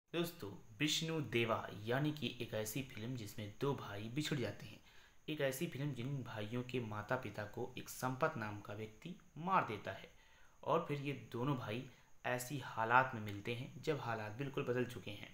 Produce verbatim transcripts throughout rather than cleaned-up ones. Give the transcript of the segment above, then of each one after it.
दोस्तों, विष्णु देवा यानी कि एक ऐसी फिल्म जिसमें दो भाई बिछड़ जाते हैं। एक ऐसी फिल्म जिन भाइयों के माता पिता को एक संपत नाम का व्यक्ति मार देता है और फिर ये दोनों भाई ऐसी हालात में मिलते हैं जब हालात बिल्कुल बदल चुके हैं।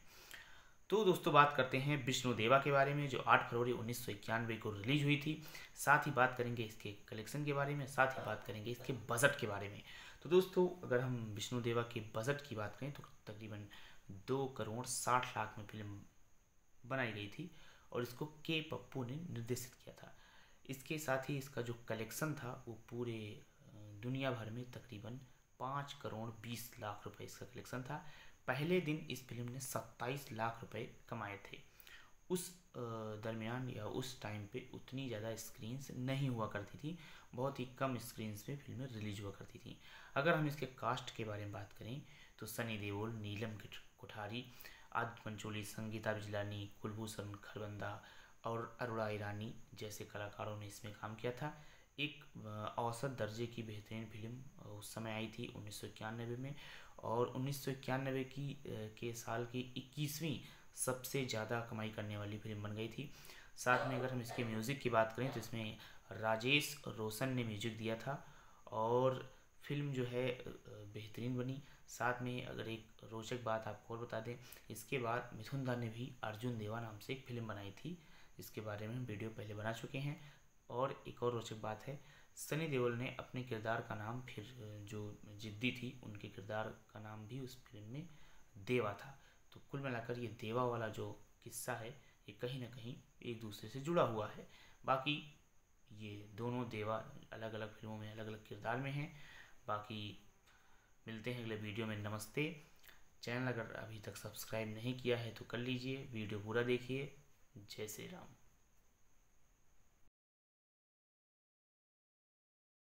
तो दोस्तों, बात करते हैं विष्णु देवा के बारे में जो आठ फरवरी उन्नीस सौ इक्यानवे को रिलीज हुई थी। साथ ही बात करेंगे इसके कलेक्शन के बारे में, साथ ही बात करेंगे इसके बजट के बारे में। तो दोस्तों, अगर हम विष्णु देवा के बजट की बात करें तो तकरीबन दो करोड़ साठ लाख में फिल्म बनाई गई थी और इसको के पप्पू ने निर्देशित किया था। इसके साथ ही इसका जो कलेक्शन था वो पूरे दुनिया भर में तकरीबन पाँच करोड़ बीस लाख रुपए इसका कलेक्शन था। पहले दिन इस फिल्म ने सत्ताईस लाख रुपए कमाए थे। उस दरमियान या उस टाइम पे उतनी ज़्यादा स्क्रीन्स नहीं हुआ करती थी, बहुत ही कम स्क्रीन्स पे फिल्में रिलीज हुआ करती थी। अगर हम इसके कास्ट के बारे में बात करें तो सनी देओल, नीलम कोठारी, आदित्य पंचोली, संगीता बिजलानी, कुलभूषण खरबंदा और अरुणा ईरानी जैसे कलाकारों ने इसमें काम किया था। एक औसत दर्जे की बेहतरीन फिल्म उस समय आई थी उन्नीस सौ इक्यानवे में, और उन्नीस सौ इक्यानवे की के साल की इक्कीसवीं सबसे ज़्यादा कमाई करने वाली फिल्म बन गई थी। साथ में अगर हम इसके म्यूज़िक की बात करें तो इसमें राजेश रोशन ने म्यूजिक दिया था और फिल्म जो है बेहतरीन बनी। साथ में अगर एक रोचक बात आपको और बता दें, इसके बाद मिथुन दा ने भी अर्जुन देवा नाम से एक फिल्म बनाई थी, जिसके बारे में हम वीडियो पहले बना चुके हैं। और एक और रोचक बात है, सनी देओल ने अपने किरदार का नाम, फिर जो जिद्दी थी उनके किरदार का नाम भी उस फिल्म में देवा था। तो कुल मिलाकर ये देवा वाला जो किस्सा है ये कहीं ना कहीं एक दूसरे से जुड़ा हुआ है। बाकी ये दोनों देवा अलग अलग फिल्मों में अलग अलग किरदार में हैं। बाकी मिलते हैं अगले वीडियो में। नमस्ते। चैनल अगर अभी तक सब्सक्राइब नहीं किया है तो कर लीजिए, वीडियो पूरा देखिए। जय श्री राम।